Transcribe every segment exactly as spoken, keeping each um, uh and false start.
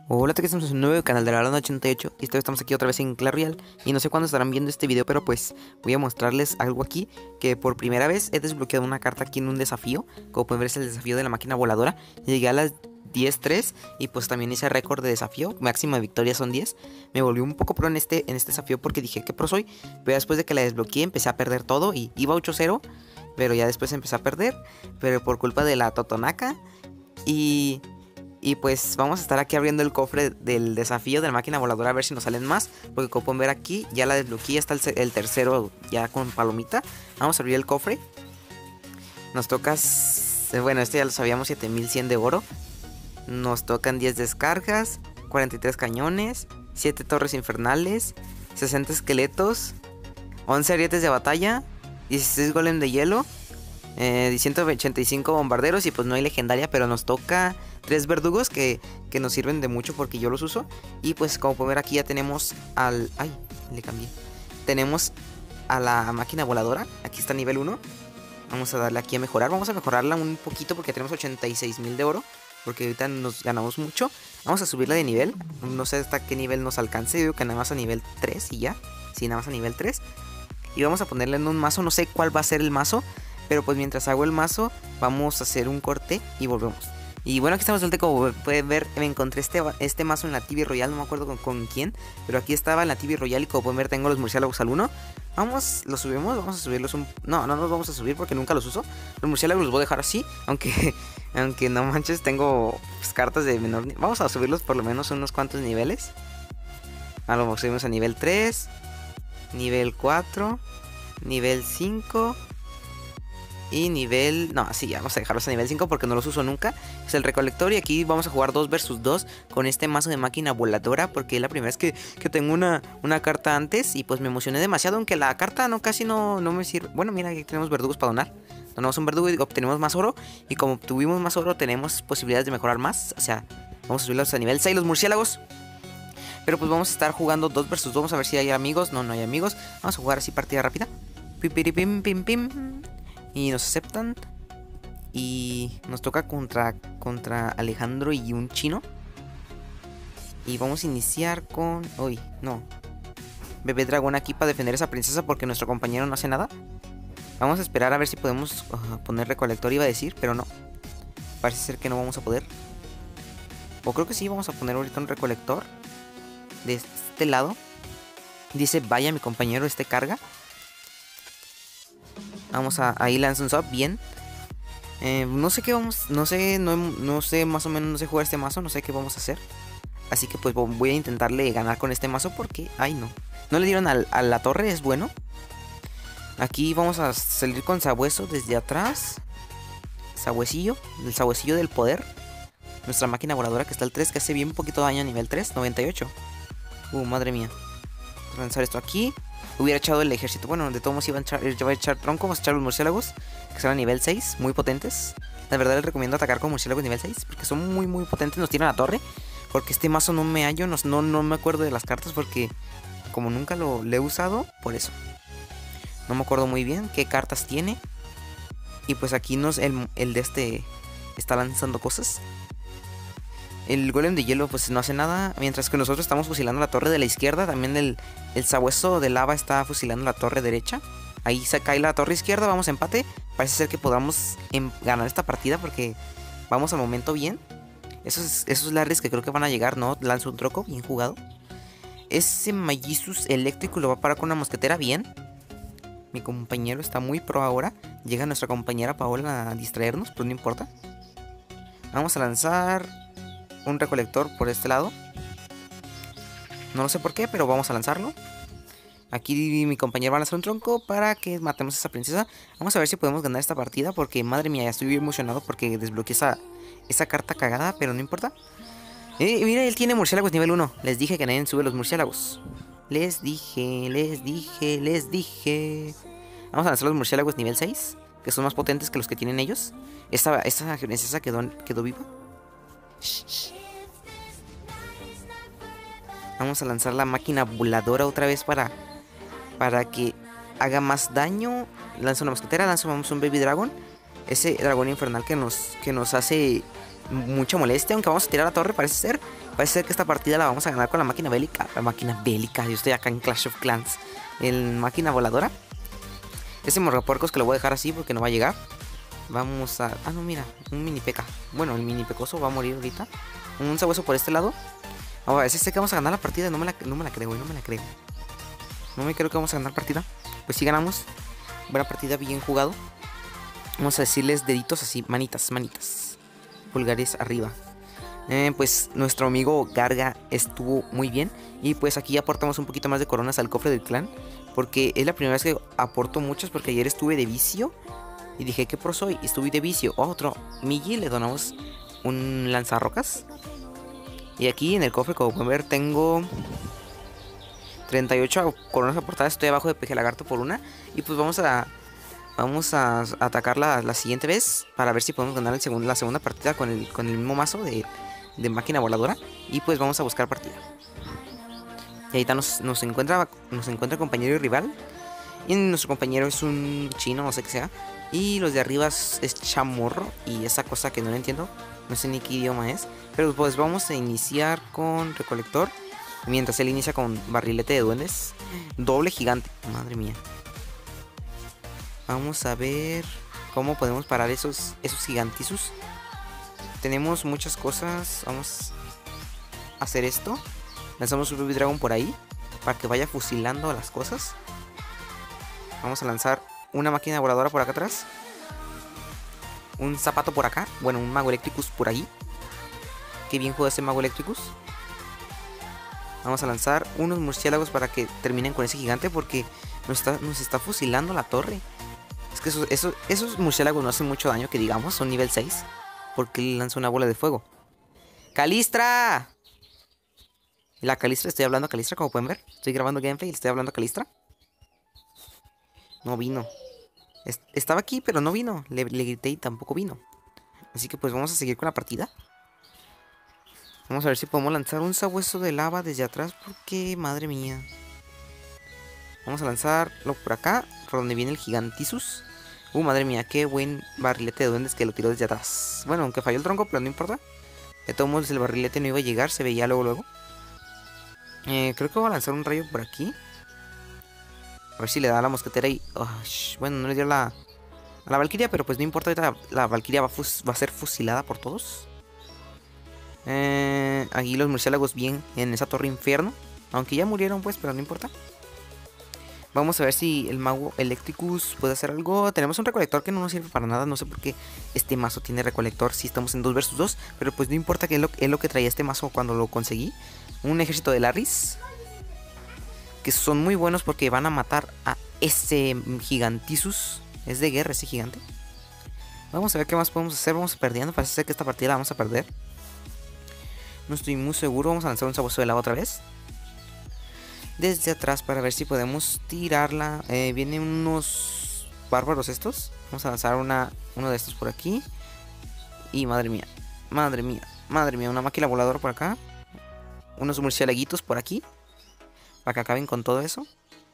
Hola, te estamos en un nuevo canal de la Lana ochenta y ocho y esta vez estamos aquí otra vez en Clash Royale. Y no sé cuándo estarán viendo este video, pero pues voy a mostrarles algo aquí. Que por primera vez he desbloqueado una carta aquí en un desafío. Como pueden ver, es el desafío de la máquina voladora. Llegué a las diez tres y pues también hice récord de desafío. Máxima de victorias son diez. Me volví un poco pro en este, en este desafío porque dije que pro soy. Pero después de que la desbloqueé empecé a perder todo y iba ocho cero. Pero ya después empecé a perder, pero por culpa de la Totonaca. Y... Y pues vamos a estar aquí abriendo el cofre del desafío de la máquina voladora a ver si nos salen más. Porque como pueden ver aquí, ya la desbloqueé, ya está el, el tercero ya con palomita. Vamos a abrir el cofre. Nos toca, bueno, este ya lo sabíamos, siete mil cien de oro. Nos tocan diez descargas, cuarenta y tres cañones, siete torres infernales, sesenta esqueletos, once arietes de batalla, dieciséis golem de hielo, eh, ciento ochenta y cinco bombarderos y pues no hay legendaria, pero nos toca tres verdugos que, que nos sirven de mucho porque yo los uso. Y pues como pueden ver aquí ya tenemos al... Ay, le cambié. Tenemos a la máquina voladora. Aquí está nivel uno. Vamos a darle aquí a mejorar. Vamos a mejorarla un poquito porque tenemos ochenta y seis mil de oro. Porque ahorita nos ganamos mucho. Vamos a subirla de nivel. No sé hasta qué nivel nos alcance. Yo digo que nada más a nivel tres y ya. Sí, nada más a nivel tres. Y vamos a ponerle en un mazo. No sé cuál va a ser el mazo. Pero pues mientras hago el mazo vamos a hacer un corte y volvemos. Y bueno, aquí estamos de vuelta. Como pueden ver, me encontré este, este mazo en la T V Royal. No me acuerdo con, con quién, pero aquí estaba en la T V Royal. Y como pueden ver, tengo los murciélagos al uno. Vamos, los subimos, vamos a subirlos un... No, no los vamos a subir porque nunca los uso. Los murciélagos los voy a dejar así. Aunque, aunque no manches, tengo pues, cartas de menor... Vamos a subirlos por lo menos unos cuantos niveles. A lo subimos a nivel tres, nivel cuatro, nivel cinco... Y nivel... No, sí, ya vamos a dejarlos a nivel cinco porque no los uso nunca. Es el recolector y aquí vamos a jugar dos versus dos con este mazo de máquina voladora. Porque es la primera vez que, que tengo una, una carta antes y pues me emocioné demasiado. Aunque la carta no casi no, no me sirve. Bueno, mira, aquí tenemos verdugos para donar. Donamos un verdugo y obtenemos más oro. Y como obtuvimos más oro tenemos posibilidades de mejorar más. O sea, vamos a subirlos a nivel seis los murciélagos. Pero pues vamos a estar jugando dos versus dos. Vamos a ver si hay amigos. No, no hay amigos. Vamos a jugar así partida rápida. Pim, pim, pim, pim. Y nos aceptan. Y nos toca contra, contra Alejandro y un chino. Y vamos a iniciar con... Uy, no. Bebé dragón aquí para defender a esa princesa porque nuestro compañero no hace nada. Vamos a esperar a ver si podemos uh, poner recolector, iba a decir, pero no. Parece ser que no vamos a poder. O creo que sí, vamos a poner ahorita un recolector. De este lado. Dice, vaya, mi compañero este carga. Vamos a, ahí lanza un sub, bien. Eh, no sé qué vamos, no sé, no, no sé, más o menos no sé jugar este mazo, no sé qué vamos a hacer. Así que pues voy a intentarle ganar con este mazo porque, ay no. No le dieron al, a la torre, es bueno. Aquí vamos a salir con sabueso desde atrás. Sabuesillo, el sabuesillo del poder. Nuestra máquina voladora que está al tres, que hace bien poquito daño a nivel tres, noventa y ocho. Uh, madre mía. Vamos a lanzar esto aquí. Hubiera echado el ejército. Bueno, de todos modos iba a echar, iba a echar tronco. Vamos a echar los murciélagos, que son a nivel seis, muy potentes. La verdad les recomiendo atacar con murciélagos nivel seis, porque son muy muy potentes. Nos tiran a la torre. Porque este mazo no me hallo, no, no, no me acuerdo de las cartas. Porque como nunca lo, lo he usado, por eso no me acuerdo muy bien qué cartas tiene. Y pues aquí nos el, el de este está lanzando cosas. El golem de hielo pues no hace nada. Mientras que nosotros estamos fusilando la torre de la izquierda. También el, el sabueso de lava está fusilando la torre derecha. Ahí se cae la torre izquierda, vamos a empate. Parece ser que podamos em ganar esta partida porque vamos al momento bien. Esos, esos Larrys que creo que van a llegar, ¿no? Lanza un troco, bien jugado. Ese Magisus eléctrico lo va a parar con una mosquetera, bien. Mi compañero está muy pro ahora. Llega nuestra compañera Paola a distraernos, pero no importa. Vamos a lanzar un recolector por este lado. No lo sé por qué, pero vamos a lanzarlo. Aquí mi compañero va a lanzar un tronco para que matemos a esa princesa. Vamos a ver si podemos ganar esta partida porque, madre mía, ya estoy muy emocionado porque desbloqueé esa, esa carta cagada, pero no importa. Eh, mira, él tiene murciélagos nivel uno. Les dije que nadie sube los murciélagos. Les dije, les dije, les dije. Vamos a lanzar los murciélagos nivel seis, que son más potentes que los que tienen ellos. Esta, esta princesa quedó, quedó viva. Shh, shh. Vamos a lanzar la máquina voladora otra vez para, para que haga más daño. Lanza una mosquetera, lanzamos un baby dragon. Ese dragón infernal que nos, que nos hace mucha molestia. Aunque vamos a tirar la torre, parece ser. Parece ser que esta partida la vamos a ganar con la máquina bélica. La máquina bélica, yo estoy acá en Clash of Clans. En máquina voladora. Ese morropuercos que lo voy a dejar así porque no va a llegar. Vamos a... Ah, no, mira, un mini peca. Bueno, el mini pecoso va a morir ahorita. Un sabueso por este lado. A ver, sé que vamos a ganar la partida. No me la, no me la creo, güey, no me la creo. No me creo que vamos a ganar partida. Pues sí ganamos. Buena partida, bien jugado. Vamos a decirles deditos así, manitas, manitas. Pulgares arriba. Eh, pues nuestro amigo Garga estuvo muy bien. Y pues aquí aportamos un poquito más de coronas al cofre del clan. Porque es la primera vez que aporto muchas. Porque ayer estuve de vicio. Y dije, ¿qué pro soy? Y estuve de vicio. Otro. Migi, le donamos un lanzarrocas. Y aquí en el cofre, como pueden ver, tengo treinta y ocho coronas aportadas. Estoy abajo de Peje Lagarto por una. Y pues vamos a Vamos a atacar la, la siguiente vez. Para ver si podemos ganar el segundo, la segunda partida con el, con el mismo mazo de, de máquina voladora. Y pues vamos a buscar partida. Y ahorita nos, nos encuentra Nos encuentra compañero y rival. Y nuestro compañero es un chino, no sé qué sea. Y los de arriba es, es chamorro. Y esa cosa que no lo entiendo. No sé ni qué idioma es. Pero pues vamos a iniciar con recolector. Mientras él inicia con barrilete de duendes. Doble gigante. Madre mía. Vamos a ver cómo podemos parar esos, esos gigantizos. Tenemos muchas cosas. Vamos a hacer esto. Lanzamos un Baby Dragon por ahí para que vaya fusilando las cosas. Vamos a lanzar una máquina voladora por acá atrás. Un zapato por acá. Bueno, un Mago Electricus por ahí. Qué bien juega ese Mago Electricus. Vamos a lanzar unos murciélagos para que terminen con ese gigante. Porque nos está, nos está fusilando la torre. Es que esos, esos, esos murciélagos no hacen mucho daño, que digamos. Son nivel seis. Porque le lanza una bola de fuego. ¡Calistra! La Calistra, estoy hablando a Calistra, como pueden ver. Estoy grabando gameplay y le estoy hablando a Calistra. No vino. Est estaba aquí, pero no vino. Le, le grité y tampoco vino. Así que pues vamos a seguir con la partida. Vamos a ver si podemos lanzar un sabueso de lava desde atrás. Porque, madre mía. Vamos a lanzarlo por acá, por donde viene el Gigantizus. Uh, madre mía, qué buen barrilete de duendes que lo tiró desde atrás. Bueno, aunque falló el tronco, pero no importa. De todos modos, el barrilete no iba a llegar, se veía luego, luego. Eh, creo que voy a lanzar un rayo por aquí. A ver si le da a la mosquetera y... Oh, bueno, no le dio la... a la Valkyria, pero pues no importa. Ahorita la, la Valkyria va, va a ser fusilada por todos. Eh, aquí los murciélagos bien en esa torre infierno. Aunque ya murieron pues, pero no importa. Vamos a ver si el Mago Electricus puede hacer algo. Tenemos un recolector que no nos sirve para nada. No sé por qué este mazo tiene recolector si estamos en dos versus dos. Pero pues no importa, que es lo, es lo que traía este mazo cuando lo conseguí. Un ejército de Larrys. Que son muy buenos porque van a matar a ese Gigantizus. Es de guerra ese gigante. Vamos a ver qué más podemos hacer. Vamos perdiendo. Parece ser que esta partida la vamos a perder. No estoy muy seguro. Vamos a lanzar un sabueso de lava otra vez. Desde atrás para ver si podemos tirarla. Eh, vienen unos bárbaros estos. Vamos a lanzar una, uno de estos por aquí. Y madre mía. Madre mía. Madre mía. Una máquina voladora por acá. Unos murciélaguitos por aquí. Para que acaben con todo eso.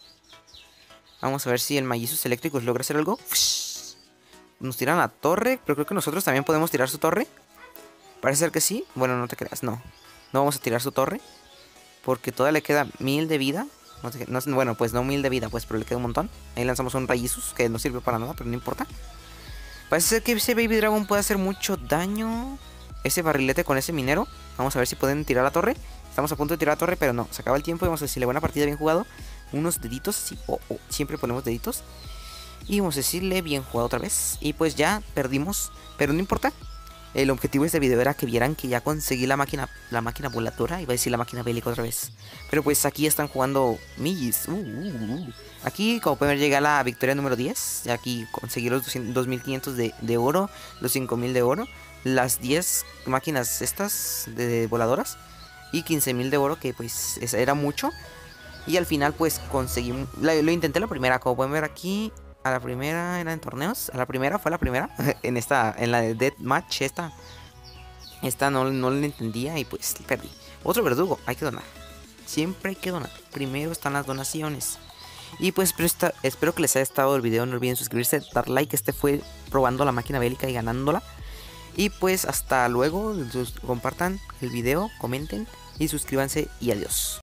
Vamos a ver si el Magizus Electricus logra hacer algo. Nos tiran la torre. Pero creo que nosotros también podemos tirar su torre. Parece ser que sí. Bueno, no te creas. No. No vamos a tirar su torre. Porque todavía le queda mil de vida. No sé, no, bueno, pues no mil de vida, pues, pero le queda un montón. Ahí lanzamos un Rayizus, que no sirve para nada, pero no importa. Parece ser que ese Baby Dragon puede hacer mucho daño. Ese barrilete con ese minero. Vamos a ver si pueden tirar la torre. Estamos a punto de tirar la torre, pero no. Se acaba el tiempo y vamos a decirle buena partida, bien jugado. Unos deditos, sí, oh, oh, siempre ponemos deditos. Y vamos a decirle bien jugado otra vez. Y pues ya perdimos, pero no importa. El objetivo de este video era que vieran que ya conseguí la máquina la máquina voladora. Iba a decir la máquina bélica otra vez. Pero pues aquí están jugando Migis. Uh, uh, uh. Aquí, como pueden ver, llega la victoria número diez. Y aquí conseguí los dos mil quinientos de, de oro. Los cinco mil de oro. Las diez máquinas estas de, de voladoras. Y quince mil de oro, que pues era mucho. Y al final pues conseguí... Lo, lo intenté la primera, como pueden ver aquí... A la primera era en torneos. A la primera fue la primera. En esta, en la de Deathmatch, esta. Esta no, no la entendía y pues perdí. Otro verdugo, hay que donar. Siempre hay que donar. Primero están las donaciones. Y pues esta, espero que les haya estado el video. No olviden suscribirse, dar like. Este fue probando la máquina bélica y ganándola. Y pues hasta luego, sus- compartan el video, comenten y suscríbanse y adiós.